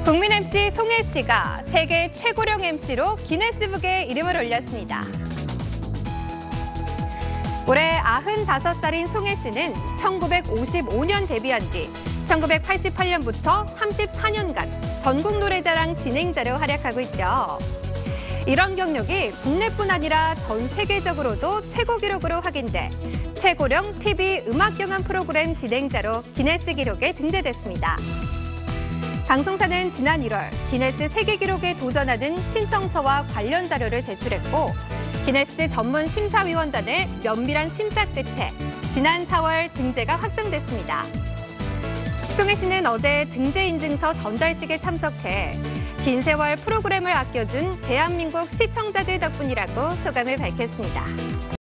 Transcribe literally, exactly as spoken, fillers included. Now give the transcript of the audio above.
국민 엠씨 송혜 씨가 세계 최고령 엠씨로 기네스북에 이름을 올렸습니다. 올해 아흔다섯 살인 송혜 씨는 천구백오십오 년 데뷔한 뒤 천구백팔십팔 년부터 삼십사 년간 전국 노래자랑 진행자로 활약하고 있죠. 이런 경력이 국내뿐 아니라 전 세계적으로도 최고 기록으로 확인돼 최고령 티비 음악 경연 프로그램 진행자로 기네스 기록에 등재됐습니다. 방송사는 지난 일월 기네스 세계 기록에 도전하는 신청서와 관련 자료를 제출했고 기네스 전문 심사위원단의 면밀한 심사 끝에 지난 사월 등재가 확정됐습니다. 송혜 씨는 어제 등재 인증서 전달식에 참석해 긴 세월 프로그램을 아껴준 대한민국 시청자들 덕분이라고 소감을 밝혔습니다.